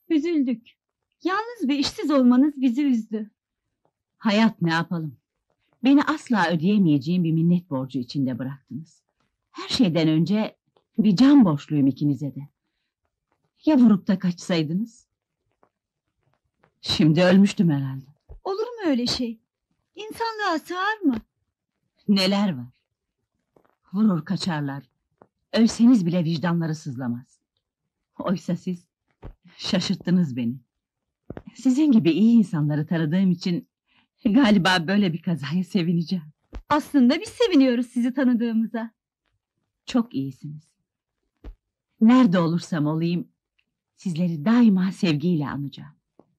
Üzüldük. Yalnız ve işsiz olmanız bizi üzdü. Hayat, ne yapalım? Beni asla ödeyemeyeceğim bir minnet borcu içinde bıraktınız. Her şeyden önce bir can borçluyum ikinize de. Ya vurup da kaçsaydınız? Şimdi ölmüştüm herhalde. Olur mu öyle şey? İnsanlığa sığar mı? Neler var? Vurur kaçarlar. Ölseniz bile vicdanları sızlamaz. Oysa siz şaşırttınız beni. Sizin gibi iyi insanları tanıdığım için galiba böyle bir kazaya sevineceğim. Aslında biz seviniyoruz sizi tanıdığımıza. Çok iyisiniz. Nerede olursam olayım, sizleri daima sevgiyle anacağım.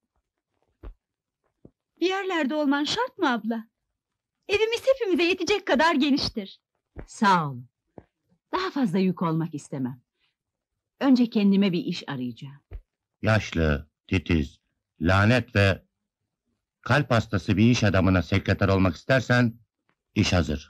Bir yerlerde olman şart mı abla? Evimiz hepimize yetecek kadar geniştir. Sağ olun. Daha fazla yük olmak istemem. Önce kendime bir iş arayacağım. Yaşlı, titiz, lanet ve kalp hastası bir iş adamına sekreter olmak istersen, iş hazır.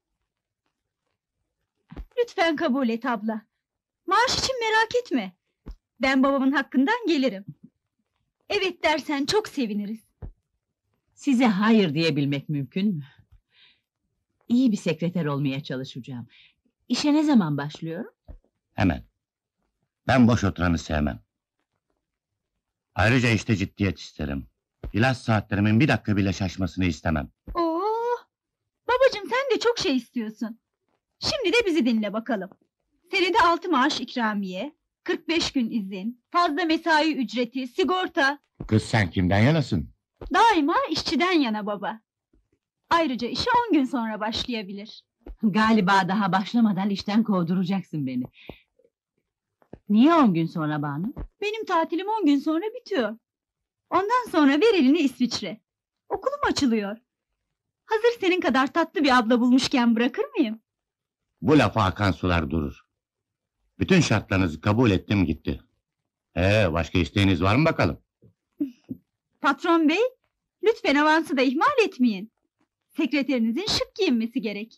Lütfen kabul et abla. Maaş için merak etme. Ben babamın hakkından gelirim. Evet dersen çok seviniriz. Size hayır diyebilmek mümkün mü? İyi bir sekreter olmaya çalışacağım. İşe ne zaman başlıyorum? Hemen. Ben boş oturanı sevmem. Ayrıca işte ciddiyet isterim. İlaç saatlerimin bir dakika bile şaşmasını istemem. Oo, babacığım sen de çok şey istiyorsun. Şimdi de bizi dinle bakalım. Senede 6 maaş ikramiye, 45 gün izin, fazla mesai ücreti, sigorta. Kız, sen kimden yanasın? Daima işçiden yana baba. Ayrıca işe 10 gün sonra başlayabilir. Galiba daha başlamadan işten kovduracaksın beni. Niye 10 gün sonra Banu? Benim tatilim 10 gün sonra bitiyor. Ondan sonra ver elini İsviçre. Okulum açılıyor. Hazır senin kadar tatlı bir abla bulmuşken bırakır mıyım? Bu lafa akan sular durur. Bütün şartlarınızı kabul ettim gitti. Başka isteğiniz var mı bakalım? Patron bey, lütfen avansı da ihmal etmeyin. Sekreterinizin şık giyinmesi gerek.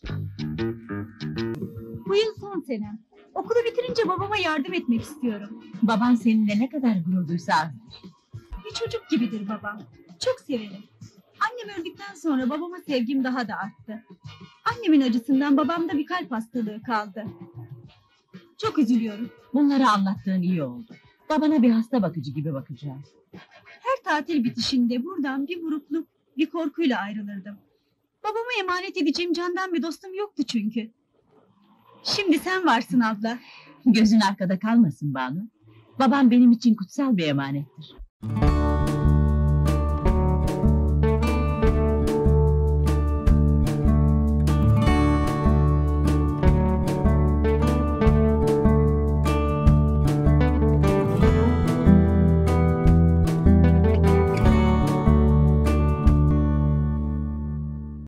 Bu yıl son senem. Okulu bitirince babama yardım etmek istiyorum. Baban seninle ne kadar gurur duysa azdır. Bir çocuk gibidir babam. Çok severim. Annem öldükten sonra babama sevgim daha da arttı. Annemin acısından babamda bir kalp hastalığı kaldı. Çok üzülüyorum. Bunları anlattığın iyi oldu. Babana bir hasta bakıcı gibi bakacağım. Her tatil bitişinde buradan bir burukluk, bir korkuyla ayrılırdım. Babama emanet edeceğim candan bir dostum yoktu çünkü. Şimdi sen varsın abla. Gözün arkada kalmasın Banu. Babam benim için kutsal bir emanettir.